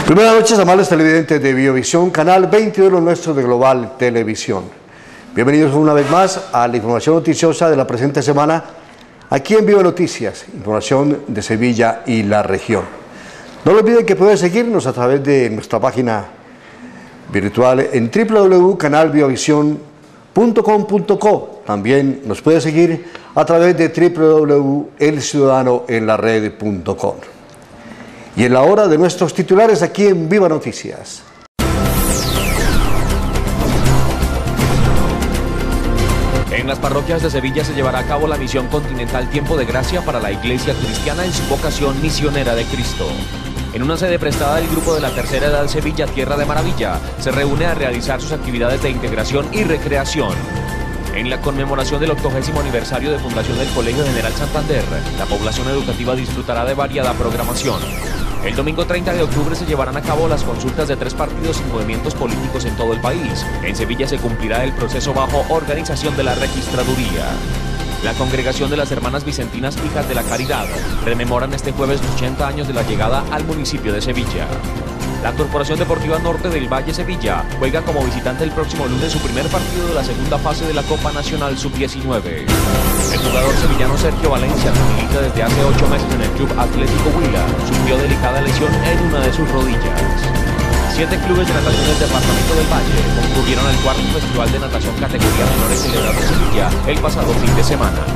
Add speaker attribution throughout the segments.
Speaker 1: Buenas noches, amables televidentes de Biovisión, canal 21 nuestro de Global Televisión. Bienvenidos una vez más a la información noticiosa de la presente semana, aquí en Viva Noticias, información de Sevilla y la región. No olviden que pueden seguirnos a través de nuestra página virtual en www.canalbiovision.com.co. También nos puede seguir a través de www.elciudadanoenlared.com. Y en la hora de nuestros titulares aquí en Viva Noticias.
Speaker 2: En las parroquias de Sevilla se llevará a cabo la misión continental Tiempo de Gracia para la Iglesia Cristiana en su vocación misionera de Cristo. En una sede prestada del Grupo de la Tercera Edad Sevilla Tierra de Maravilla, se reúne a realizar sus actividades de integración y recreación. En la conmemoración del 80º aniversario de fundación del Colegio General Santander, la población educativa disfrutará de variada programación. El domingo 30 de octubre se llevarán a cabo las consultas de 3 partidos y movimientos políticos en todo el país. En Sevilla se cumplirá el proceso bajo organización de la registraduría. La Congregación de las Hermanas Vicentinas Hijas de la Caridad rememoran este jueves los 80 años de la llegada al municipio de Sevilla. La Corporación Deportiva Norte del Valle Sevilla juega como visitante el próximo lunes su primer partido de la segunda fase de la Copa Nacional Sub-19. El jugador sevillano Sergio Valencia, que milita desde hace 8 meses en el Club Atlético Huila, sufrió delicada lesión en una de sus rodillas. 7 clubes de natación del departamento del Valle concurrieron al cuarto Festival de Natación Categoría Menores celebrado en Sevilla el pasado fin de semana.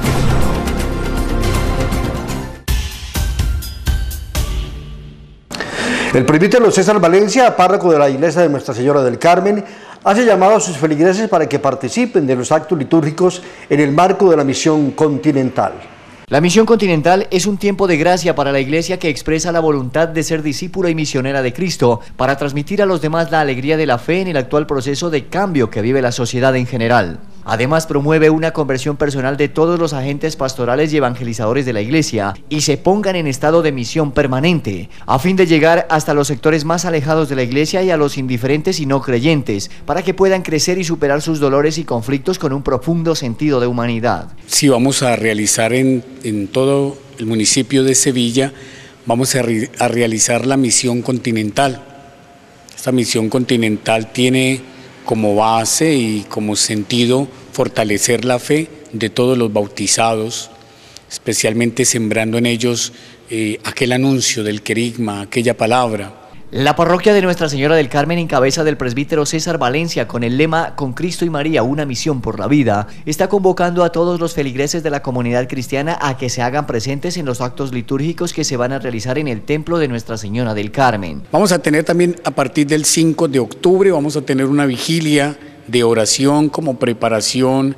Speaker 1: El presbítero César Valencia, párroco de la iglesia de Nuestra Señora del Carmen, hace llamado a sus feligreses para que participen de los actos litúrgicos en el marco de la misión continental.
Speaker 3: La misión continental es un tiempo de gracia para la Iglesia que expresa la voluntad de ser discípula y misionera de Cristo para transmitir a los demás la alegría de la fe en el actual proceso de cambio que vive la sociedad en general. Además, promueve una conversión personal de todos los agentes pastorales y evangelizadores de la Iglesia y se pongan en estado de misión permanente, a fin de llegar hasta los sectores más alejados de la Iglesia y a los indiferentes y no creyentes, para que puedan crecer y superar sus dolores y conflictos con un profundo sentido de humanidad.
Speaker 4: Sí, vamos a realizar en todo el municipio de Sevilla, vamos a realizar la misión continental. Esta misión continental tiene como base y como sentido fortalecer la fe de todos los bautizados, especialmente sembrando en ellos aquel anuncio del querigma, aquella palabra.
Speaker 3: La parroquia de Nuestra Señora del Carmen, en cabeza del presbítero César Valencia, con el lema "Con Cristo y María, una misión por la vida", está convocando a todos los feligreses de la comunidad cristiana a que se hagan presentes en los actos litúrgicos que se van a realizar en el templo de Nuestra Señora del Carmen.
Speaker 4: Vamos a tener también a partir del 5 de octubre, vamos a tener una vigilia de oración como preparación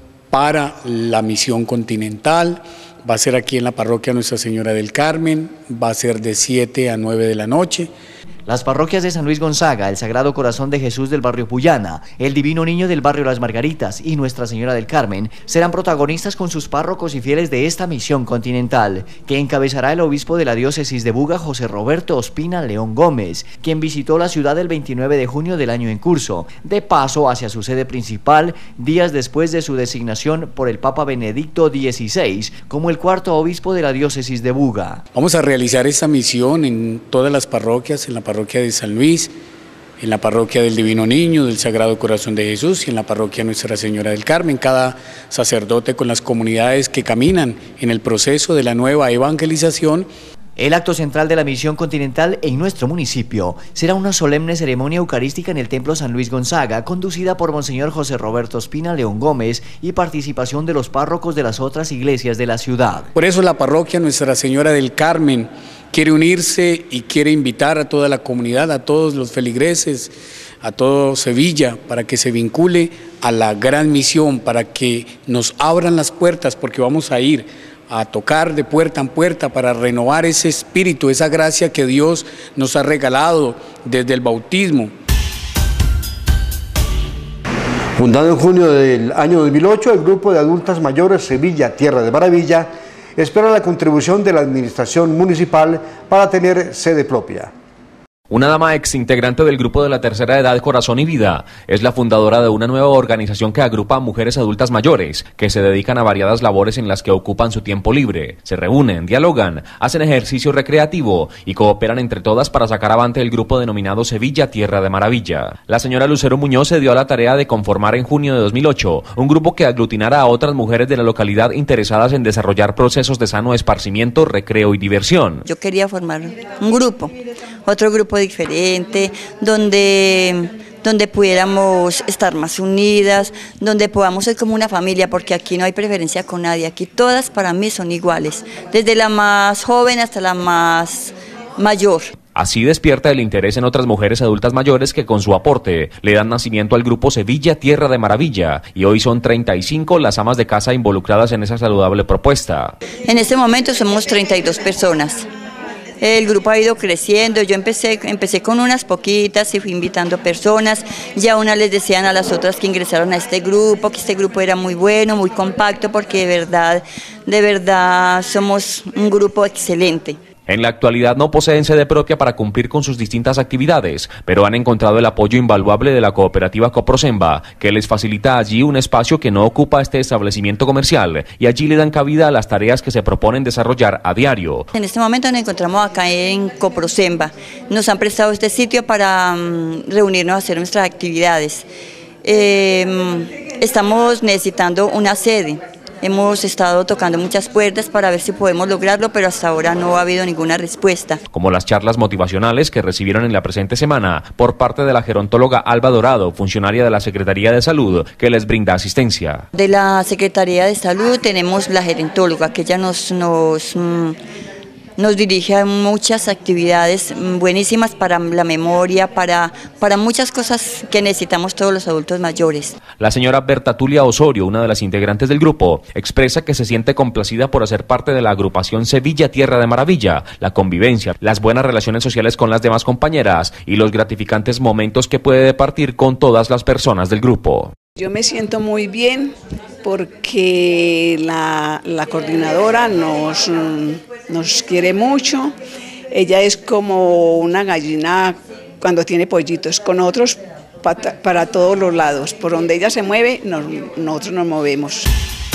Speaker 4: para la misión continental. Va a ser aquí en la parroquia Nuestra Señora del Carmen, va a ser de 7 a 9 de la noche.
Speaker 3: Las parroquias de San Luis Gonzaga, el Sagrado Corazón de Jesús del barrio Puyana, el Divino Niño del barrio Las Margaritas y Nuestra Señora del Carmen serán protagonistas con sus párrocos y fieles de esta misión continental, que encabezará el obispo de la diócesis de Buga, José Roberto Ospina León Gómez, quien visitó la ciudad el 29 de junio del año en curso, de paso hacia su sede principal, días después de su designación por el Papa Benedicto XVI como el cuarto obispo de la diócesis de Buga.
Speaker 4: Vamos a realizar esta misión en todas las parroquias, en la parroquia de San Luis, en la parroquia del Divino Niño, del Sagrado Corazón de Jesús y en la parroquia Nuestra Señora del Carmen. Cada sacerdote con las comunidades que caminan en el proceso de la nueva evangelización.
Speaker 3: El acto central de la misión continental en nuestro municipio será una solemne ceremonia eucarística en el Templo San Luis Gonzaga, conducida por Monseñor José Roberto Ospina León Gómez y participación de los párrocos de las otras iglesias de la ciudad.
Speaker 4: Por eso la parroquia Nuestra Señora del Carmen quiere unirse y quiere invitar a toda la comunidad, a todos los feligreses, a todo Sevilla, para que se vincule a la gran misión, para que nos abran las puertas, porque vamos a ir a tocar de puerta en puerta para renovar ese espíritu, esa gracia que Dios nos ha regalado desde el bautismo.
Speaker 1: Fundado en junio del año 2008, el grupo de adultas mayores Sevilla Tierra de Maravilla espera la contribución de la administración municipal para tener sede propia.
Speaker 2: Una dama ex integrante del grupo de la tercera edad Corazón y Vida es la fundadora de una nueva organización que agrupa a mujeres adultas mayores que se dedican a variadas labores en las que ocupan su tiempo libre. Se reúnen, dialogan, hacen ejercicio recreativo y cooperan entre todas para sacar avante el grupo denominado Sevilla Tierra de Maravilla. La señora Lucero Muñoz se dio a la tarea de conformar en junio de 2008 un grupo que aglutinara a otras mujeres de la localidad interesadas en desarrollar procesos de sano esparcimiento, recreo y diversión.
Speaker 5: Yo quería formar un grupo, otro grupo diferente, donde pudiéramos estar más unidas, donde podamos ser como una familia, porque aquí no hay preferencia con nadie, aquí todas para mí son iguales, desde la más joven hasta la más mayor.
Speaker 2: Así despierta el interés en otras mujeres adultas mayores que con su aporte le dan nacimiento al grupo Sevilla Tierra de Maravilla, y hoy son 35 las amas de casa involucradas en esa saludable propuesta.
Speaker 5: En este momento somos 32 personas. El grupo ha ido creciendo, yo empecé con unas poquitas y fui invitando personas, ya unas les decían a las otras que ingresaron a este grupo, que este grupo era muy bueno, muy compacto, porque de verdad somos un grupo excelente.
Speaker 2: En la actualidad no poseen sede propia para cumplir con sus distintas actividades, pero han encontrado el apoyo invaluable de la cooperativa Coprosemba, que les facilita allí un espacio que no ocupa este establecimiento comercial, y allí le dan cabida a las tareas que se proponen desarrollar a diario.
Speaker 5: En este momento nos encontramos acá en Coprosemba. Nos han prestado este sitio para reunirnos a hacer nuestras actividades. Estamos necesitando una sede. Hemos estado tocando muchas puertas para ver si podemos lograrlo, pero hasta ahora no ha habido ninguna respuesta.
Speaker 2: Como las charlas motivacionales que recibieron en la presente semana por parte de la gerontóloga Alba Dorado, funcionaria de la Secretaría de Salud, que les brinda asistencia.
Speaker 5: De la Secretaría de Salud tenemos la gerontóloga, que ella nos dirige a muchas actividades buenísimas para la memoria, para muchas cosas que necesitamos todos los adultos mayores.
Speaker 2: La señora Berta Tulia Osorio, una de las integrantes del grupo, expresa que se siente complacida por hacer parte de la agrupación Sevilla Tierra de Maravilla, la convivencia, las buenas relaciones sociales con las demás compañeras y los gratificantes momentos que puede departir con todas las personas del grupo.
Speaker 6: Yo me siento muy bien porque la coordinadora nos quiere mucho. Ella es como una gallina cuando tiene pollitos, con otros para todos los lados. Por donde ella se mueve, nosotros nos movemos.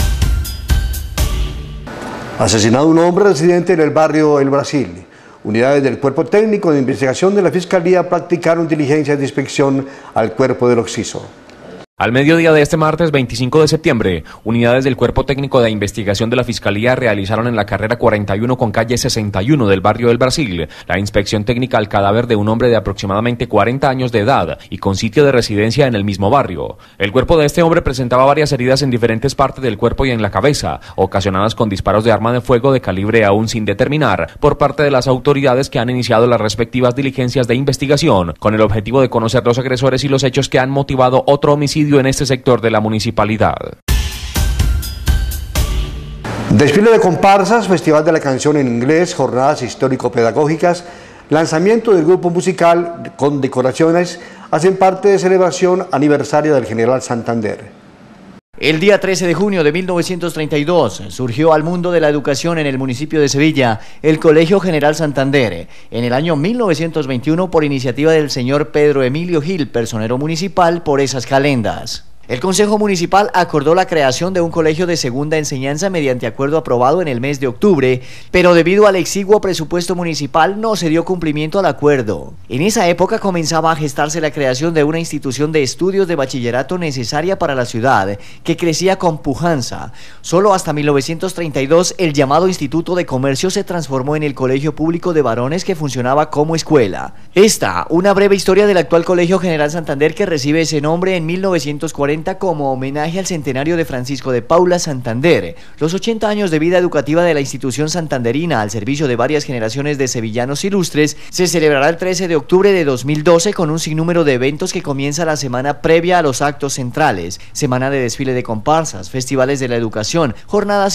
Speaker 1: Asesinado un hombre residente en el barrio El Brasil. Unidades del Cuerpo Técnico de Investigación de la Fiscalía practicaron diligencias de inspección al cuerpo del occiso.
Speaker 2: Al mediodía de este martes 25 de septiembre, unidades del Cuerpo Técnico de Investigación de la Fiscalía realizaron en la carrera 41 con calle 61 del barrio del Brasil la inspección técnica al cadáver de un hombre de aproximadamente 40 años de edad y con sitio de residencia en el mismo barrio. El cuerpo de este hombre presentaba varias heridas en diferentes partes del cuerpo y en la cabeza, ocasionadas con disparos de arma de fuego de calibre aún sin determinar por parte de las autoridades que han iniciado las respectivas diligencias de investigación con el objetivo de conocer los agresores y los hechos que han motivado otro homicidio en este sector de la municipalidad.
Speaker 1: Desfile de comparsas, Festival de la Canción en Inglés, jornadas histórico-pedagógicas, lanzamiento del grupo musical con decoraciones, hacen parte de celebración aniversario del General Santander.
Speaker 3: El día 13 de junio de 1932 surgió al mundo de la educación en el municipio de Sevilla el Colegio General Santander. En el año 1921, por iniciativa del señor Pedro Emilio Gil, personero municipal, por esas calendas. El Consejo Municipal acordó la creación de un colegio de segunda enseñanza mediante acuerdo aprobado en el mes de octubre, pero debido al exiguo presupuesto municipal no se dio cumplimiento al acuerdo. En esa época comenzaba a gestarse la creación de una institución de estudios de bachillerato necesaria para la ciudad, que crecía con pujanza. Solo hasta 1932 el llamado Instituto de Comercio se transformó en el Colegio Público de Varones, que funcionaba como escuela. Esta, una breve historia del actual Colegio General Santander, que recibe ese nombre en 1940 como homenaje al centenario de Francisco de Paula Santander, los 80 años de vida educativa de la institución santanderina al servicio de varias generaciones de sevillanos ilustres. Se celebrará el 13 de octubre de 2012 con un sinnúmero de eventos que comienza la semana previa a los actos centrales, semana de desfile de comparsas, festivales de la educación, jornadas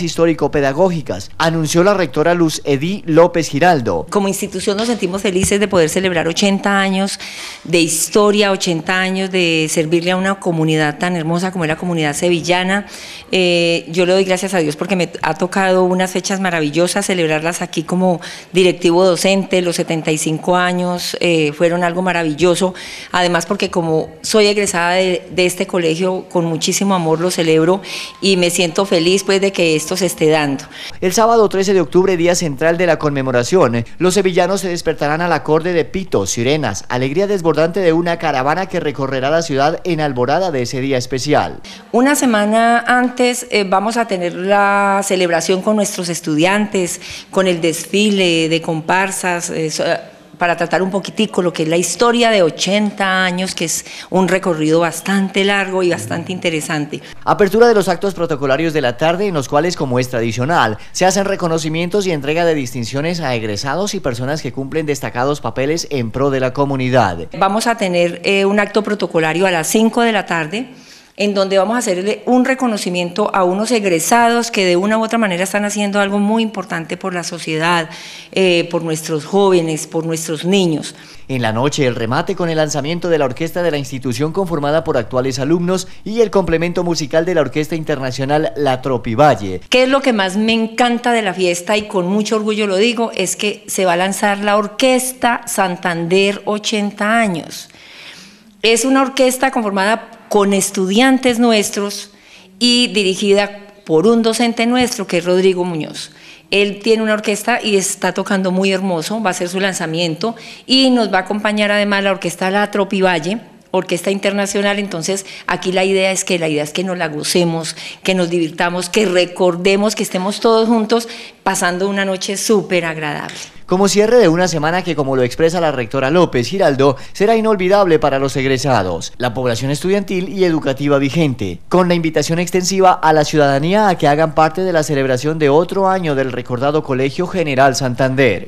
Speaker 3: histórico-pedagógicas, anunció la rectora Luz Edí López Giraldo.
Speaker 7: Como institución nos sentimos felices de poder celebrar celebrar 80 años de historia, 80 años de servirle a una comunidad tan hermosa como es la comunidad sevillana. Yo le doy gracias a Dios porque me ha tocado unas fechas maravillosas, celebrarlas aquí como directivo docente. Los 75 años fueron algo maravilloso, además porque como soy egresada de este colegio, con muchísimo amor lo celebro y me siento feliz pues de que esto se esté dando.
Speaker 3: El sábado 13 de octubre, día central de la conmemoración, los sevillanos se despertarán al acorde de pitos, sirenas, alegría desbordante de una caravana que recorrerá la ciudad en alborada de ese día especial.
Speaker 7: Una semana antes vamos a tener la celebración con nuestros estudiantes, con el desfile de comparsas, para tratar un poquitico lo que es la historia de 80 años, que es un recorrido bastante largo y bastante interesante.
Speaker 3: Apertura de los actos protocolarios de la tarde, en los cuales, como es tradicional, se hacen reconocimientos y entrega de distinciones a egresados y personas que cumplen destacados papeles en pro de la comunidad.
Speaker 7: Vamos a tener un acto protocolario a las 5 de la tarde, en donde vamos a hacerle un reconocimiento a unos egresados que de una u otra manera están haciendo algo muy importante por la sociedad, por nuestros jóvenes, por nuestros niños.
Speaker 3: En la noche, el remate con el lanzamiento de la orquesta de la institución conformada por actuales alumnos y el complemento musical de la Orquesta Internacional La Tropivalle.
Speaker 7: ¿Qué es lo que más me encanta de la fiesta y con mucho orgullo lo digo? Es que se va a lanzar la Orquesta Santander 80 años. Es una orquesta conformada con estudiantes nuestros y dirigida por un docente nuestro que es Rodrigo Muñoz. Él tiene una orquesta y está tocando muy hermoso, va a ser su lanzamiento y nos va a acompañar además la orquesta La Tropivalle, orquesta internacional. Entonces aquí la idea es que nos la gocemos, que nos divirtamos, que recordemos, que estemos todos juntos pasando una noche súper agradable.
Speaker 3: Como cierre de una semana que, como lo expresa la rectora López Giraldo, será inolvidable para los egresados, la población estudiantil y educativa vigente, con la invitación extensiva a la ciudadanía a que hagan parte de la celebración de otro año del recordado Colegio General Santander.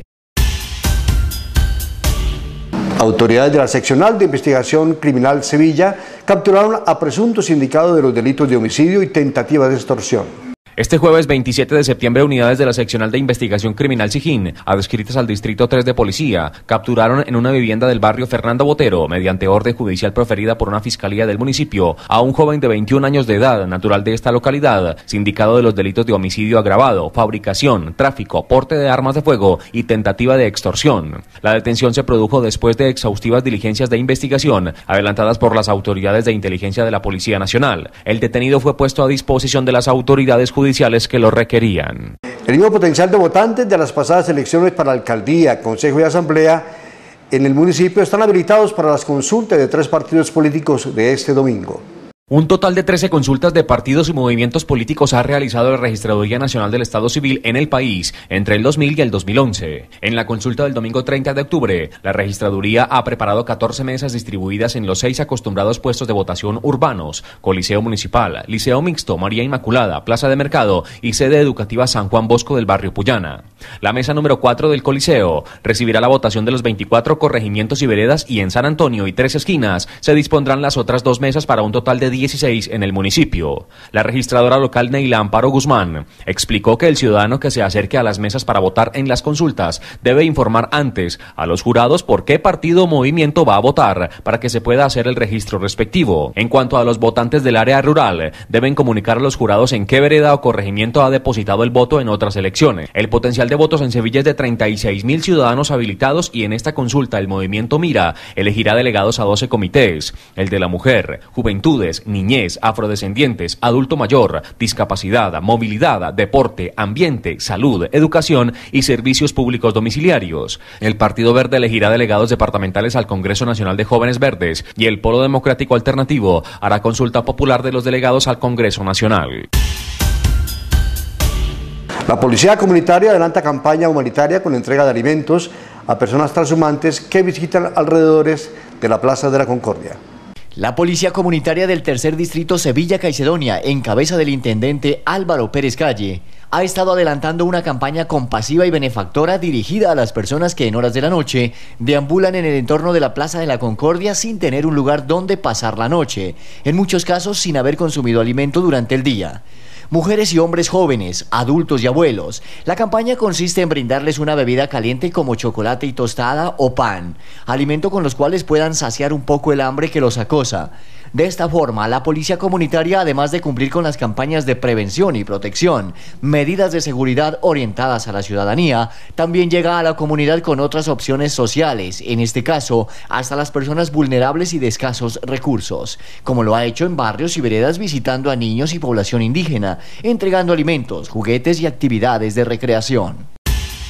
Speaker 1: Autoridades de la Seccional de Investigación Criminal Sevilla capturaron a presuntos indicados de los delitos de homicidio y tentativa de extorsión.
Speaker 2: Este jueves 27 de septiembre, unidades de la Seccional de Investigación Criminal Sijín, adscritas al Distrito 3 de Policía, capturaron en una vivienda del barrio Fernando Botero, mediante orden judicial proferida por una fiscalía del municipio, a un joven de 21 años de edad, natural de esta localidad, sindicado de los delitos de homicidio agravado, fabricación, tráfico, porte de armas de fuego y tentativa de extorsión. La detención se produjo después de exhaustivas diligencias de investigación, adelantadas por las autoridades de inteligencia de la Policía Nacional. El detenido fue puesto a disposición de las autoridades judiciales que lo requerían.
Speaker 1: El mismo potencial de votantes de las pasadas elecciones para alcaldía, consejo y asamblea en el municipio están habilitados para las consultas de 3 partidos políticos de este domingo.
Speaker 2: Un total de 13 consultas de partidos y movimientos políticos ha realizado la Registraduría Nacional del Estado Civil en el país entre el 2000 y el 2011. En la consulta del domingo 30 de octubre, la Registraduría ha preparado 14 mesas distribuidas en los 6 acostumbrados puestos de votación urbanos: Coliseo Municipal, Liceo Mixto, María Inmaculada, Plaza de Mercado y Sede Educativa San Juan Bosco del barrio Puyana. La mesa número 4 del Coliseo recibirá la votación de los 24 corregimientos y veredas, y en San Antonio y 3 esquinas se dispondrán las otras 2 mesas para un total de 16 en el municipio. La registradora local Neila Amparo Guzmán explicó que el ciudadano que se acerque a las mesas para votar en las consultas debe informar antes a los jurados por qué partido o movimiento va a votar para que se pueda hacer el registro respectivo. En cuanto a los votantes del área rural, deben comunicar a los jurados en qué vereda o corregimiento ha depositado el voto en otras elecciones. El potencial de votos en Sevilla es de 36.000 ciudadanos habilitados, y en esta consulta el movimiento Mira elegirá delegados a 12 comités: el de la mujer, juventudes, niñez, afrodescendientes, adulto mayor, discapacidad, movilidad, deporte, ambiente, salud, educación y servicios públicos domiciliarios. El Partido Verde elegirá delegados departamentales al Congreso Nacional de Jóvenes Verdes, y el Polo Democrático Alternativo hará consulta popular de los delegados al Congreso Nacional.
Speaker 1: La Policía Comunitaria adelanta campaña humanitaria con entrega de alimentos a personas transhumantes que visitan alrededores de la Plaza de la Concordia.
Speaker 3: La Policía Comunitaria del Tercer Distrito Sevilla-Caicedonia, en cabeza del intendente Álvaro Pérez Calle, ha estado adelantando una campaña compasiva y benefactora dirigida a las personas que en horas de la noche deambulan en el entorno de la Plaza de la Concordia sin tener un lugar donde pasar la noche, en muchos casos sin haber consumido alimento durante el día. mujeres y hombres jóvenes, adultos y abuelos. La campaña consiste en brindarles una bebida caliente como chocolate y tostada o pan, alimento con los cuales puedan saciar un poco el hambre que los acosa. De esta forma, la policía comunitaria, además de cumplir con las campañas de prevención y protección, medidas de seguridad orientadas a la ciudadanía, también llega a la comunidad con otras opciones sociales, en este caso, hasta las personas vulnerables y de escasos recursos, como lo ha hecho en barrios y veredas visitando a niños y población indígena, entregando alimentos, juguetes y actividades de recreación.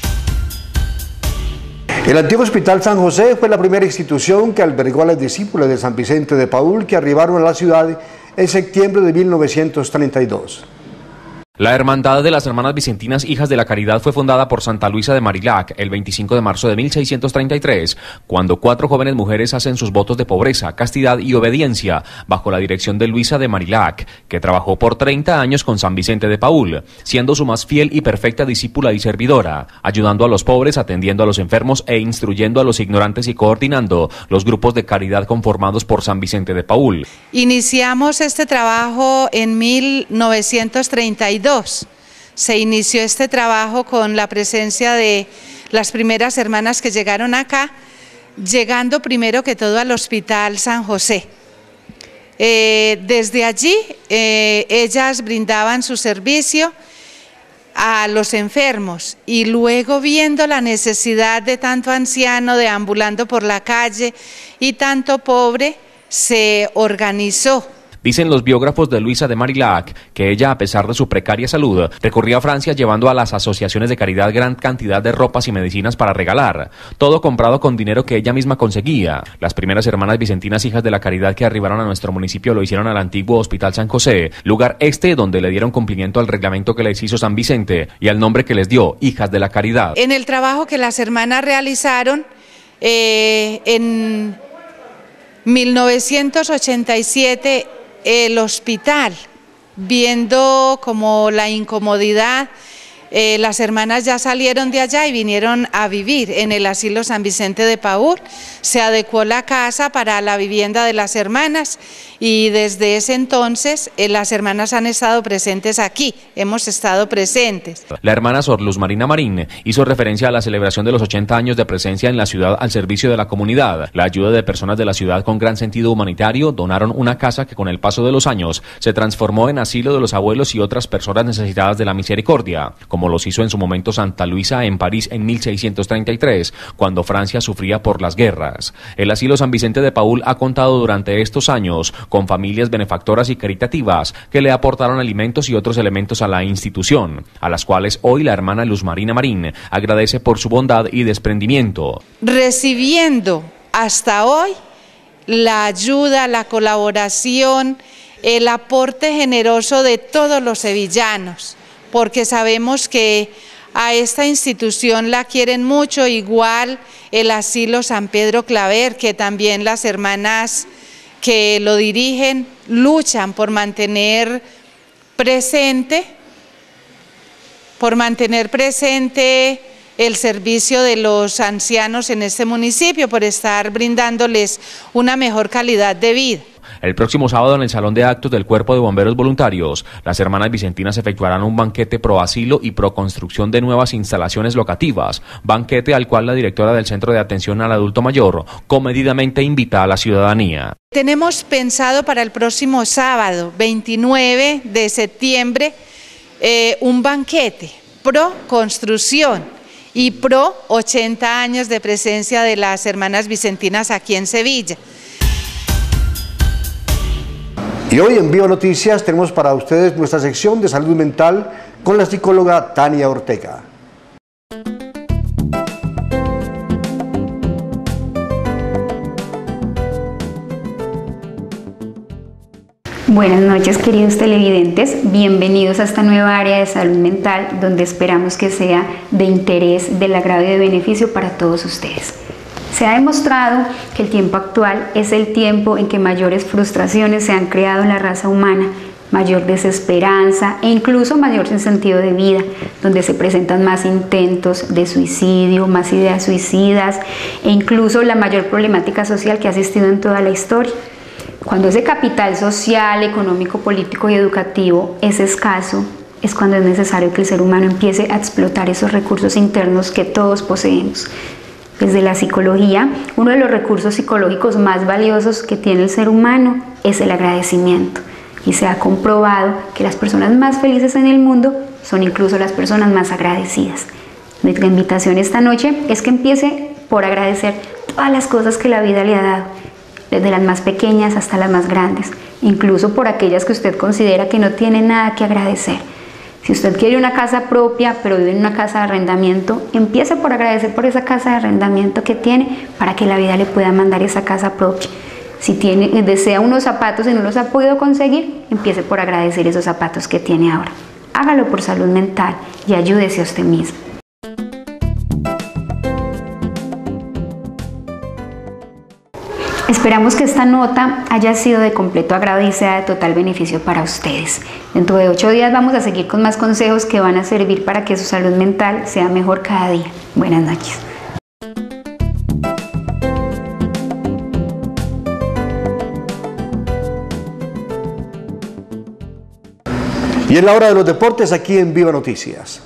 Speaker 1: El antiguo Hospital San José fue la primera institución que albergó a los discípulos de San Vicente de Paúl que arribaron a la ciudad en septiembre de 1932.
Speaker 2: La Hermandad de las Hermanas Vicentinas Hijas de la Caridad fue fundada por Santa Luisa de Marilac el 25 de marzo de 1633, cuando 4 jóvenes mujeres hacen sus votos de pobreza, castidad y obediencia, bajo la dirección de Luisa de Marilac, que trabajó por 30 años con San Vicente de Paúl, siendo su más fiel y perfecta discípula y servidora, ayudando a los pobres, atendiendo a los enfermos e instruyendo a los ignorantes y coordinando los grupos de caridad conformados por San Vicente de Paúl.
Speaker 8: Iniciamos este trabajo en 1932. Se inició este trabajo con la presencia de las primeras hermanas que llegaron acá, llegando primero que todo al Hospital San José. Desde allí ellas brindaban su servicio a los enfermos y luego, viendo la necesidad de tanto anciano deambulando por la calle y tanto pobre, se organizó.
Speaker 2: Dicen los biógrafos de Luisa de Marilac que ella, a pesar de su precaria salud, recorría a Francia llevando a las asociaciones de caridad gran cantidad de ropas y medicinas para regalar, todo comprado con dinero que ella misma conseguía. Las primeras hermanas vicentinas Hijas de la Caridad que arribaron a nuestro municipio lo hicieron al antiguo Hospital San José, lugar donde le dieron cumplimiento al reglamento que les hizo San Vicente y al nombre que les dio, Hijas de la Caridad.
Speaker 8: En el trabajo que las hermanas realizaron en 1987, el hospital, viendo como la incomodidad, las hermanas ya salieron de allá y vinieron a vivir en el asilo San Vicente de Paúl. Se adecuó la casa para la vivienda de las hermanas y desde ese entonces las hermanas han estado presentes aquí, hemos estado presentes.
Speaker 2: La hermana Sor Luz Marina Marín hizo referencia a la celebración de los 80 años de presencia en la ciudad al servicio de la comunidad. La ayuda de personas de la ciudad con gran sentido humanitario donaron una casa que con el paso de los años se transformó en asilo de los abuelos y otras personas necesitadas de la misericordia, como los hizo en su momento Santa Luisa en París en 1633, cuando Francia sufría por las guerras. El asilo San Vicente de Paúl ha contado durante estos años con familias benefactoras y caritativas que le aportaron alimentos y otros elementos a la institución, a las cuales hoy la hermana Luz Marina Marín agradece por su bondad y desprendimiento.
Speaker 8: Recibiendo hasta hoy la ayuda, la colaboración, el aporte generoso de todos los sevillanos, porque sabemos que a esta institución la quieren mucho, igual el asilo San Pedro Claver, que también las hermanas que lo dirigen luchan por mantener presente el servicio de los ancianos en este municipio, por estar brindándoles una mejor calidad de vida.
Speaker 2: El próximo sábado en el Salón de Actos del Cuerpo de Bomberos Voluntarios, las hermanas vicentinas efectuarán un banquete pro asilo y pro construcción de nuevas instalaciones locativas, banquete al cual la directora del Centro de Atención al Adulto Mayor comedidamente invita a la ciudadanía.
Speaker 8: Tenemos pensado para el próximo sábado, 29 de septiembre, un banquete pro construcción y pro 80 años de presencia de las hermanas vicentinas aquí en Sevilla.
Speaker 1: Y hoy en Viva Noticias tenemos para ustedes nuestra sección de salud mental con la psicóloga Tania Ortega.
Speaker 9: Buenas noches, queridos televidentes, bienvenidos a esta nueva área de salud mental donde esperamos que sea de interés, del agrado y de beneficio para todos ustedes. Se ha demostrado que el tiempo actual es el tiempo en que mayores frustraciones se han creado en la raza humana, mayor desesperanza e incluso mayor sentido de vida, donde se presentan más intentos de suicidio, más ideas suicidas e incluso la mayor problemática social que ha existido en toda la historia. Cuando ese capital social, económico, político y educativo es escaso, es cuando es necesario que el ser humano empiece a explotar esos recursos internos que todos poseemos. Desde la psicología, uno de los recursos psicológicos más valiosos que tiene el ser humano es el agradecimiento. Y se ha comprobado que las personas más felices en el mundo son incluso las personas más agradecidas. Nuestra invitación esta noche es que empiece por agradecer todas las cosas que la vida le ha dado, desde las más pequeñas hasta las más grandes, incluso por aquellas que usted considera que no tiene nada que agradecer. Si usted quiere una casa propia, pero vive en una casa de arrendamiento, empiece por agradecer por esa casa de arrendamiento que tiene para que la vida le pueda mandar esa casa propia. Si desea unos zapatos y no los ha podido conseguir, empiece por agradecer esos zapatos que tiene ahora. Hágalo por salud mental y ayúdese a usted mismo. Esperamos que esta nota haya sido de completo agrado y sea de total beneficio para ustedes. Dentro de 8 días vamos a seguir con más consejos que van a servir para que su salud mental sea mejor cada día. Buenas noches.
Speaker 1: Y en la hora de los deportes aquí en Viva Noticias.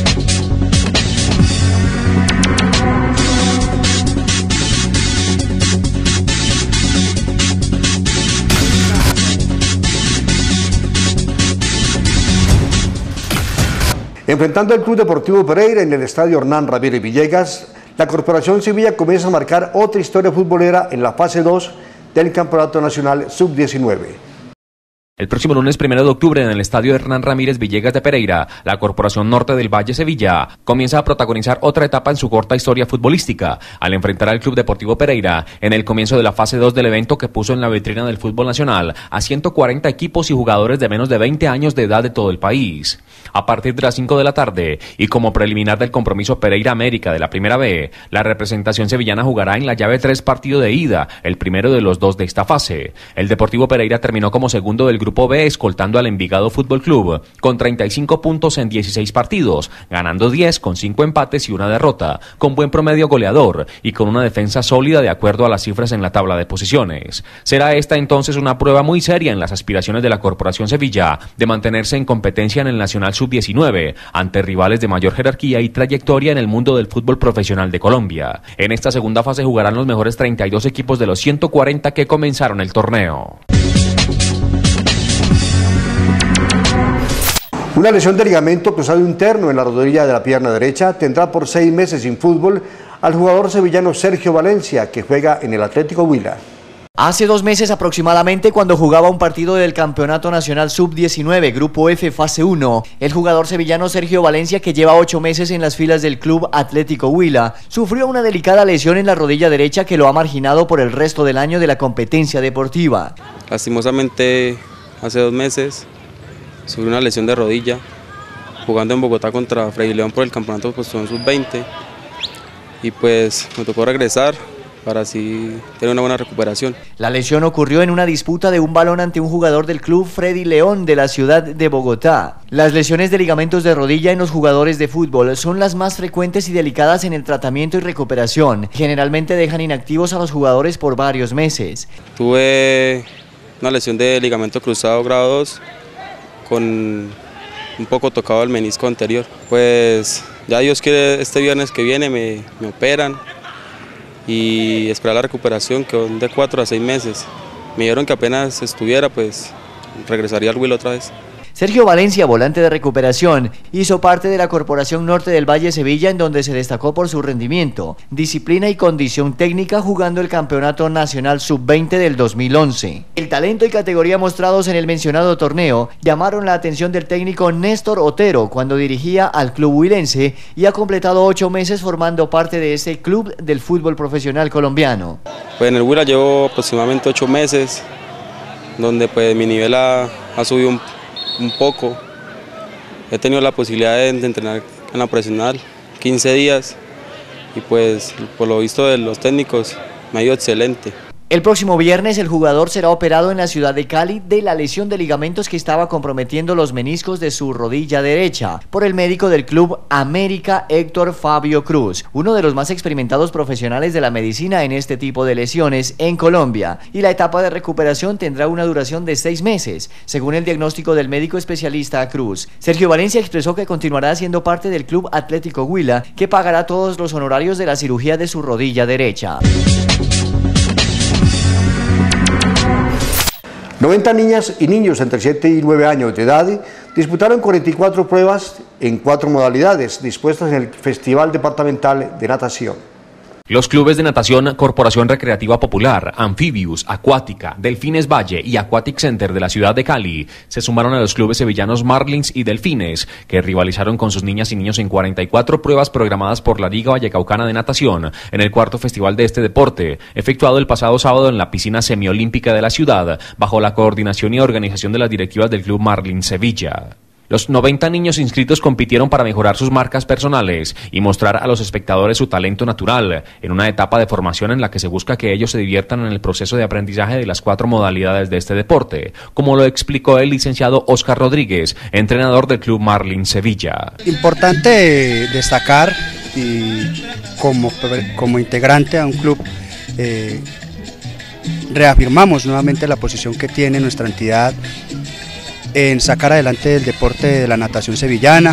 Speaker 1: Enfrentando al Club Deportivo Pereira en el estadio Hernán Ramírez Villegas, la Corporación Sevilla comienza a marcar otra historia futbolera en la fase 2 del Campeonato Nacional Sub-19.
Speaker 2: El próximo lunes 1 de octubre en el estadio Hernán Ramírez Villegas de Pereira, la Corporación Norte del Valle Sevilla comienza a protagonizar otra etapa en su corta historia futbolística, al enfrentar al Club Deportivo Pereira en el comienzo de la fase 2 del evento que puso en la vitrina del fútbol nacional a 140 equipos y jugadores de menos de 20 años de edad de todo el país. A partir de las 5 de la tarde, y como preliminar del compromiso Pereira América de la Primera B, la representación sevillana jugará en la llave 3 partido de ida, el primero de los 2 de esta fase. El Deportivo Pereira terminó como segundo del Grupo B, escoltando al Envigado Fútbol Club con 35 puntos en 16 partidos, ganando 10 con 5 empates y una derrota, con buen promedio goleador y con una defensa sólida de acuerdo a las cifras en la tabla de posiciones. Será esta entonces una prueba muy seria en las aspiraciones de la Corporación Sevilla de mantenerse en competencia en el Nacional Sub-19 ante rivales de mayor jerarquía y trayectoria en el mundo del fútbol profesional de Colombia. En esta segunda fase jugarán los mejores 32 equipos de los 140 que comenzaron el torneo.
Speaker 1: Una lesión de ligamento cruzado interno en la rodilla de la pierna derecha tendrá por 6 meses sin fútbol al jugador sevillano Sergio Valencia, que juega en el Atlético Huila.
Speaker 3: Hace 2 meses aproximadamente, cuando jugaba un partido del Campeonato Nacional Sub-19, Grupo F, Fase 1, el jugador sevillano Sergio Valencia, que lleva 8 meses en las filas del Club Atlético Huila, sufrió una delicada lesión en la rodilla derecha que lo ha marginado por el resto del año de la competencia deportiva.
Speaker 10: Lastimosamente, hace 2 meses, sufrí una lesión de rodilla, jugando en Bogotá contra Freddy León por el Campeonato Sub-20, y pues me tocó regresar para así tener una buena recuperación.
Speaker 3: La lesión ocurrió en una disputa de un balón ante un jugador del club Freddy León de la ciudad de Bogotá. Las lesiones de ligamentos de rodilla en los jugadores de fútbol son las más frecuentes y delicadas en el tratamiento y recuperación. Generalmente dejan inactivos a los jugadores por varios meses.
Speaker 10: Tuve una lesión de ligamento cruzado grado 2 con un poco tocado el menisco anterior. Pues ya Dios quiere, este viernes que viene me operan y esperar la recuperación, que son de 4 a 6 meses. Me dijeron que apenas estuviera, pues regresaría al Huila otra vez.
Speaker 3: Sergio Valencia, volante de recuperación, hizo parte de la Corporación Norte del Valle Sevilla, en donde se destacó por su rendimiento, disciplina y condición técnica jugando el Campeonato Nacional Sub-20 del 2011. El talento y categoría mostrados en el mencionado torneo llamaron la atención del técnico Néstor Otero cuando dirigía al club huilense y ha completado 8 meses formando parte de este club del fútbol profesional colombiano.
Speaker 10: Pues en el Huila llevo aproximadamente 8 meses, donde pues mi nivel ha subido un poco. He tenido la posibilidad de entrenar en la profesional 15 días y pues por lo visto de los técnicos me ha ido excelente.
Speaker 3: El próximo viernes el jugador será operado en la ciudad de Cali de la lesión de ligamentos que estaba comprometiendo los meniscos de su rodilla derecha por el médico del Club América, Héctor Fabio Cruz, uno de los más experimentados profesionales de la medicina en este tipo de lesiones en Colombia, y la etapa de recuperación tendrá una duración de 6 meses, según el diagnóstico del médico especialista Cruz. Sergio Valencia expresó que continuará siendo parte del Club Atlético Huila, que pagará todos los honorarios de la cirugía de su rodilla derecha.
Speaker 1: 90 niñas y niños entre 7 y 9 años de edad disputaron 44 pruebas en 4 modalidades dispuestas en el Festival Departamental de Natación.
Speaker 2: Los clubes de natación Corporación Recreativa Popular, Amphibius, Acuática, Delfines Valle y Aquatic Center de la ciudad de Cali se sumaron a los clubes sevillanos Marlins y Delfines, que rivalizaron con sus niñas y niños en 44 pruebas programadas por la Liga Vallecaucana de Natación en el 4º festival de este deporte, efectuado el pasado sábado en la piscina semiolímpica de la ciudad, bajo la coordinación y organización de las directivas del Club Marlins Sevilla. Los 90 niños inscritos compitieron para mejorar sus marcas personales y mostrar a los espectadores su talento natural, en una etapa de formación en la que se busca que ellos se diviertan en el proceso de aprendizaje de las 4 modalidades de este deporte, como lo explicó el licenciado Oscar Rodríguez, entrenador del Club Marlins Sevilla.
Speaker 11: Importante destacar, y como integrante a un club, reafirmamos nuevamente la posición que tiene nuestra entidad en sacar adelante el deporte de la natación sevillana,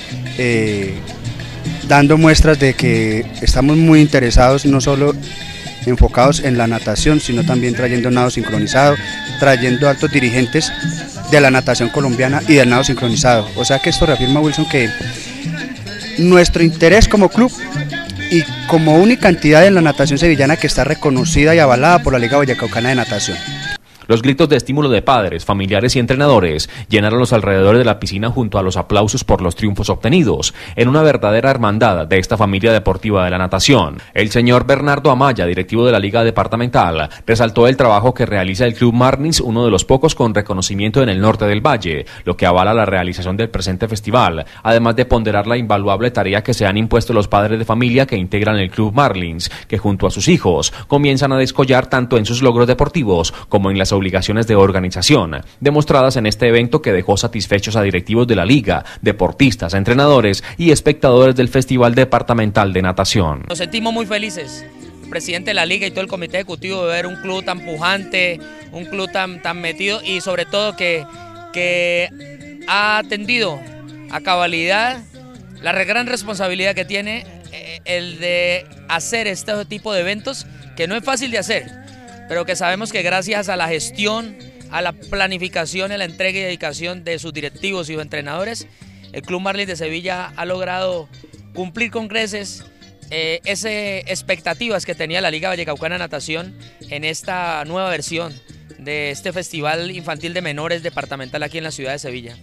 Speaker 11: dando muestras de que estamos muy interesados, no solo enfocados en la natación, sino también trayendo nado sincronizado, trayendo altos dirigentes de la natación colombiana y del nado sincronizado. O sea que esto reafirma, Wilson, que nuestro interés como club y como única entidad en la natación sevillana que está reconocida y avalada por la Liga Vallecaucana de Natación.
Speaker 2: Los gritos de estímulo de padres, familiares y entrenadores llenaron los alrededores de la piscina junto a los aplausos por los triunfos obtenidos, en una verdadera hermandad de esta familia deportiva de la natación. El señor Bernardo Amaya, directivo de la Liga Departamental, resaltó el trabajo que realiza el Club Marlins, uno de los pocos con reconocimiento en el norte del Valle, lo que avala la realización del presente festival, además de ponderar la invaluable tarea que se han impuesto los padres de familia que integran el Club Marlins, que junto a sus hijos comienzan a descollar tanto en sus logros deportivos como en las obligaciones de organización, demostradas en este evento que dejó satisfechos a directivos de la Liga, deportistas, entrenadores y espectadores del Festival Departamental de Natación.
Speaker 12: Nos sentimos muy felices, el presidente de la Liga y todo el comité ejecutivo, de ver un club tan pujante, un club tan metido y sobre todo que ha atendido a cabalidad la gran responsabilidad que tiene el de hacer este tipo de eventos, que no es fácil de hacer, pero que sabemos que gracias a la gestión, a la planificación, a la entrega y dedicación de sus directivos y sus entrenadores, el Club Marlins de Sevilla ha logrado cumplir con creces esas expectativas que tenía la Liga Vallecaucana de Natación en esta nueva versión de este Festival Infantil de Menores departamental aquí en la ciudad de Sevilla.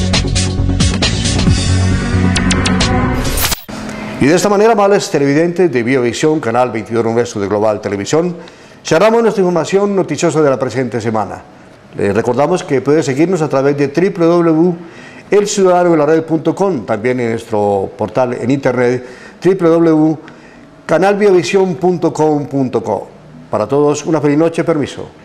Speaker 1: Y de esta manera, amables televidentes de Biovisión, Canal 22 Nuestro de Global Televisión, cerramos nuestra información noticiosa de la presente semana. Les recordamos que puede seguirnos a través de www.elciudadanodelarred.com, también en nuestro portal en internet www.canalbiovision.com.co. Para todos, una feliz noche, permiso.